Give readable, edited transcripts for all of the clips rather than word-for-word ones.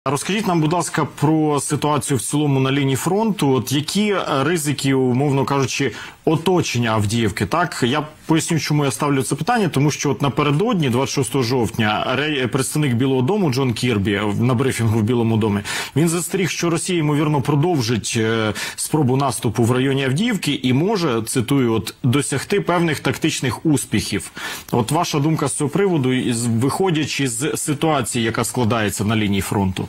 Розкажіть нам, будь ласка, про ситуацію в цілому на лінії фронту. От які ризики, умовно кажучи, оточення Авдіївки? Так, я поясню, чому я ставлю це питання, тому що от напередодні, 26 жовтня, представник Білого дому Джон Кірбі на брифінгу в Білому домі, він застеріг, що Росія, ймовірно, продовжить спробу наступу в районі Авдіївки і може, цитую, от, досягти певних тактичних успіхів. От ваша думка з цього приводу, виходячи з ситуації, яка складається на лінії фронту?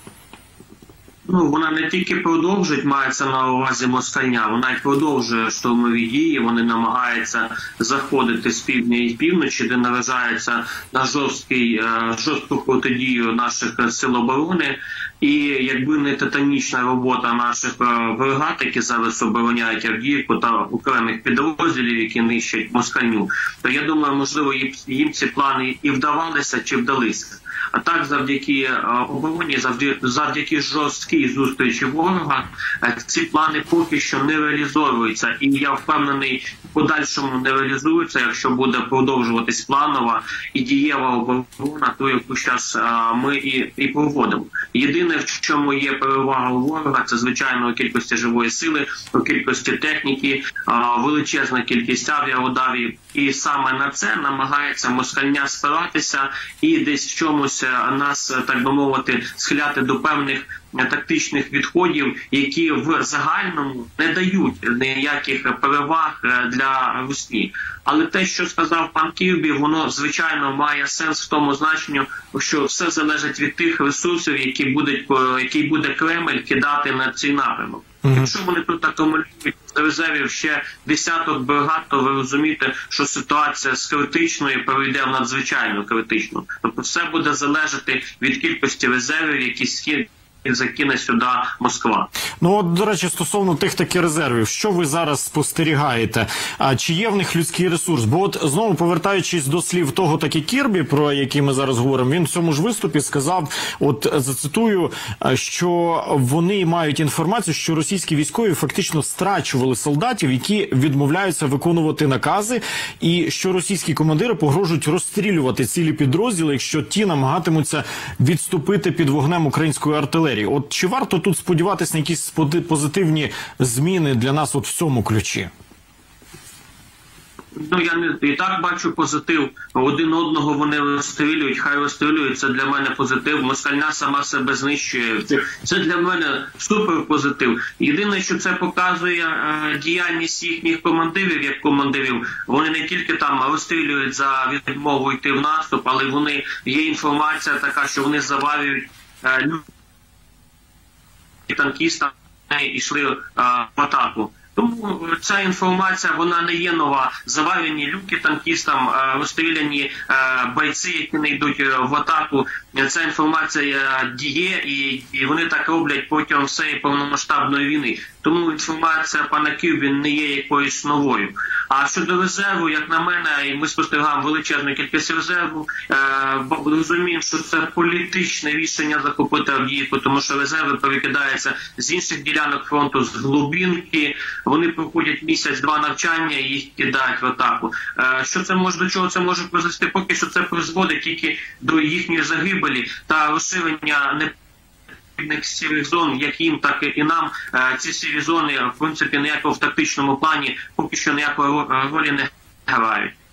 Ну, вона не тільки продовжить, мається на увазі москальня, вона й продовжує штурмові дії, вони намагаються заходити з півдня і півночі, де наражаються на жорстку протидію наших сил оборони. І якби не титанічна робота наших бригад, які зараз обороняють Авдіївку, та окремих підрозділів, які нищать москальню, то я думаю, можливо, їм ці плани і вдавалися, чи вдалися. А так, завдяки обороні, завдяки жорсткій зустрічі ворога, ці плани поки що не реалізовуються. І я впевнений, в подальшому не реалізуються, якщо буде продовжуватись планова і дієва оборона, ту, яку зараз ми і проводимо. Єдине, в чому є перевага у ворога, це, звичайно, у кількості живої сили, у кількості техніки, величезна кількість авіаударів. І саме на це намагається москальня спиратися і десь в чомусь нас, так би мовити, схиляти до певних тактичних відходів, які в загальному не дають ніяких переваг для Росії. Але те, що сказав пан Кірбі, воно, звичайно, має сенс в тому значенні, що все залежить від тих ресурсів, які буде Кремль кидати на цей напрямок. Якщо вони тут акумулюють з резервів ще десяток бригад, то ви розумієте, що ситуація з критичної перейде в надзвичайно критичну. Тобто все буде залежати від кількості резервів, які закине сюди Москва. Ну, от, до речі, стосовно тих таких резервів, що ви зараз спостерігаєте? Чи є в них людський ресурс? Бо от, знову повертаючись до слів того таки Кірбі, про який ми зараз говоримо, він в цьому ж виступі сказав, от, зацитую, що вони мають інформацію, що російські військові фактично страчували солдатів, які відмовляються виконувати накази, і що російські командири погрожують розстрілювати цілі підрозділи, якщо ті намагатимуться відступити під вогнем української артилерії. От чи варто тут сподіватися на якісь позитивні зміни для нас от в цьому ключі? Ну, я і так бачу позитив. Один одного вони розстрілюють, хай розстрілюють. Це для мене позитив. Москальня сама себе знищує. Це для мене супер позитив. Єдине, що це показує діяльність їхніх командирів, як командирів. Вони не тільки там розстрілюють за відмову йти в наступ, але є інформація така, що вони завалюють танкістам йшли в атаку. Тому ця інформація, вона не є нова. Завалені люки танкістам, розстріляні бойці, які не йдуть в атаку. Ця інформація діє, і вони так роблять протягом всієї повномасштабної війни. Тому інформація пана Кірбі не є якоюсь новою. А щодо резерву, як на мене, і ми спостерігаємо величезну кількість резерву, розуміємо, що це політичне рішення захопити Авдіївку, тому що резерви перекидаються з інших ділянок фронту, з глибинки. Вони проходять місяць-два навчання і їх кидають в атаку. До чого це може призвести? Поки що це призводить тільки до їхньої загибелі та розширення непотрібних сірих зон, як їм, так і нам. Ці сірі зони, в принципі, ніякого в тактичному плані поки що ніякої ролі не грають.